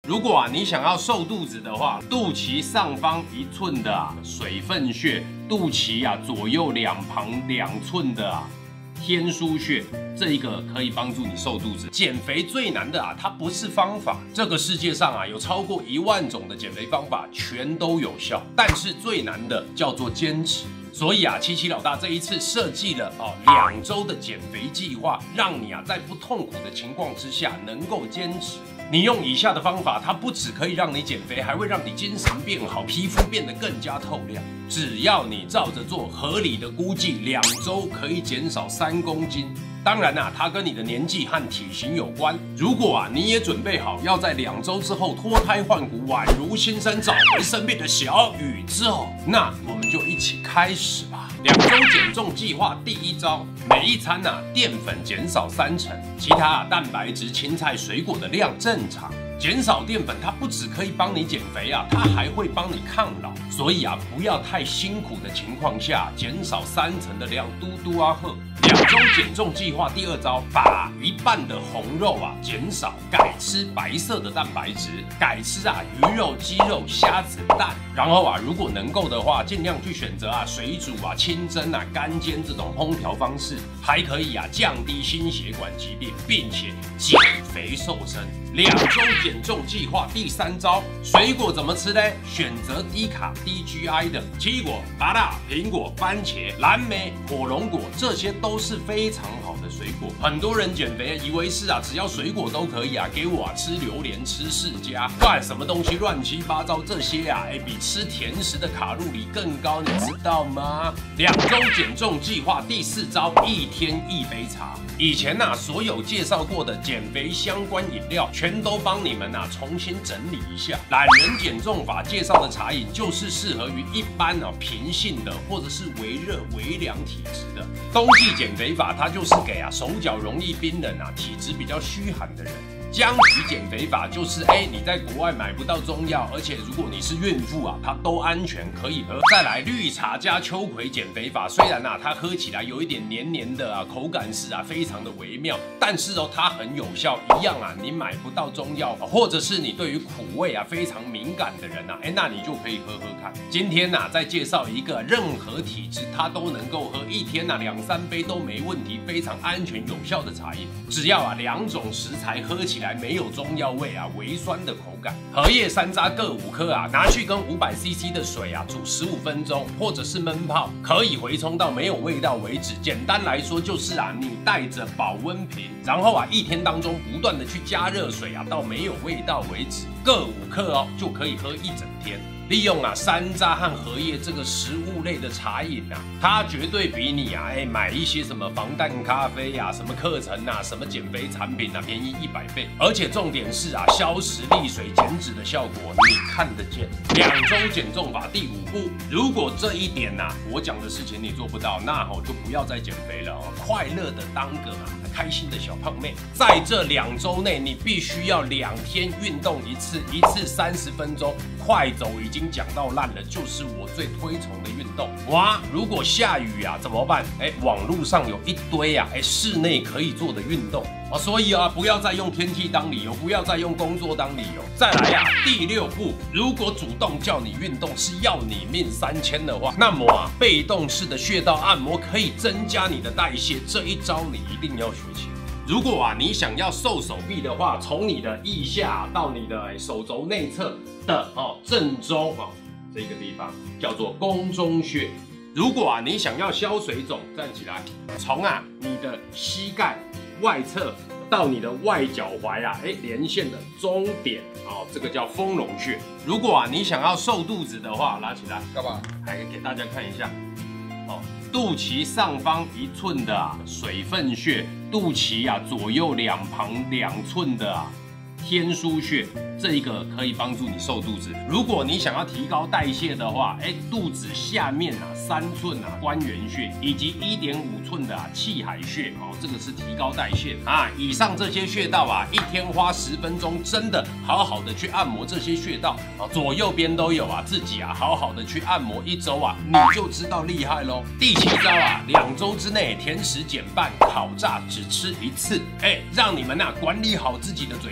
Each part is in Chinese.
如果你想要瘦肚子的话，肚脐上方1寸的水分穴，肚脐左右两旁2寸的天枢穴，这一个可以帮助你瘦肚子。减肥最难的它不是方法，这个世界上有超过1万种的减肥方法，全都有效，但是最难的叫做坚持。所以七七老大这一次设计了2周的减肥计划，让你在不痛苦的情况之下能够坚持。你用以下的方法，它不只可以让你减肥，还会让你精神变好，皮肤变得更加透亮。只要你照着做，合理的估计2周可以减少3公斤。当然它跟你的年纪和体型有关。如果你也准备好要在2周之后脱胎换骨，宛如新生，找回生命的小宇宙，那我们就一起开始吧。2周减重计划第1招，每一餐淀粉减少30%，其他蛋白质、青菜、水果的量正常。减少淀粉，它不只可以帮你减肥它还会帮你抗老。所以不要太辛苦的情况下，减少30%的量，嘟嘟喝。2周减重计划第2招，把一半的红肉减少，改吃白色的蛋白质，改吃鱼肉、鸡肉、虾子、蛋。然后如果能够的话，尽量去选择水煮清蒸干煎这种烹调方式，还可以降低心血管疾病，并且减肥瘦身。2周减重计划第3招，水果怎么吃呢？选择低卡低 GI 的奇异果、芭乐、苹果、番茄、蓝莓、火龙果，这些都是非常好的水果。很多人减肥以为是只要水果都可以给我吃榴莲、吃释迦，干什么东西乱七八糟，这些比吃甜食的卡路里更高，你知道吗？2周减重计划第4招，1天1杯茶。以前所有介绍过的减肥相关饮料，全都帮你们重新整理一下。懒人减重法介绍的茶饮，就是适合于一般平性的或者是微热微凉体质的。冬季减肥法，它就是给手脚容易冰冷体质比较虚寒的人。姜皮减肥法就是你在国外买不到中药，而且如果你是孕妇它都安全可以喝。再来绿茶加秋葵减肥法，虽然它喝起来有一点黏黏的口感是非常的微妙，但是它很有效，一样你买不到中药，或者是你对于苦味非常敏感的人那你就可以喝喝看。今天再介绍一个任何体质它都能够喝，1天2、3杯都没问题，非常安全有效的茶饮。只要2种食材喝起来没有中药味微酸的口感。荷叶、山楂各5颗拿去跟500cc 的水煮15分钟，或者是焖泡，可以回冲到没有味道为止。简单来说就是你带着保温瓶，然后1天当中不断的去加热水到没有味道为止，各5克就可以喝1整天。利用山楂和荷叶这个食物类的茶饮它绝对比你买一些什么防弹咖啡什么课程什么减肥产品便宜100倍。而且重点是消食利水减脂的效果你看得见。2周减重法第5步，如果这一点我讲的事情你做不到，那就不要再减肥了快乐的当个开心的小胖妹。在这2周内，你必须要2天运动一次，一次30分钟。快走已经讲到烂了，就是我最推崇的运动。如果下雨怎么办？网络上有一堆室内可以做的运动所以不要再用天气当理由，不要再用工作当理由。再来第6步，如果主动叫你运动是要你命3000的话，那么被动式的穴道按摩可以增加你的代谢，这一招你一定要学起来。如果你想要瘦手臂的话，从你的腋下到你的手肘内侧的正中这个地方叫做宫中穴。如果你想要消水肿，站起来，从你的膝盖外侧到你的外脚踝连线的中点这个叫丰隆穴。如果你想要瘦肚子的话，拉起来干嘛？来给大家看一下肚脐上方1寸的水分穴，肚脐左右两旁2寸的天枢穴，这一个可以帮助你瘦肚子。如果你想要提高代谢的话，肚子下面3寸关元穴，以及1.5寸的气海穴这个是提高代谢以上这些穴道1天花10分钟，真的好好的去按摩这些穴道左右边都有自己好好的去按摩1周你就知道厉害咯。第7招2周之内甜食减半，烤炸只吃1次，让你们管理好自己的嘴巴，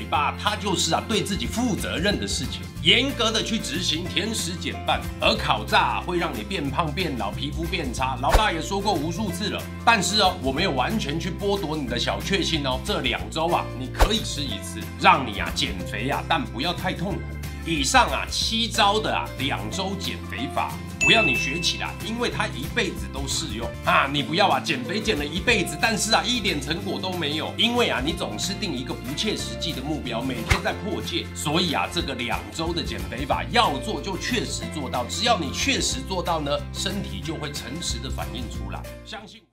它就是对自己负责任的事情，严格的去执行，甜食减半。而烤炸会让你变胖变老，皮肤变差，老大也说过无数次了。但是我没有完全去剥夺你的小确幸哦，这2周你可以吃一次，让你减肥但不要太痛苦。以上7招的2周减肥法，不要你学起来，因为它一辈子都适用你不要减肥减了一辈子，但是一点成果都没有，因为你总是定一个不切实际的目标，每天在破戒，所以这个2周的减肥法要做就确实做到，只要你确实做到呢，身体就会诚实的反映出来，相信我。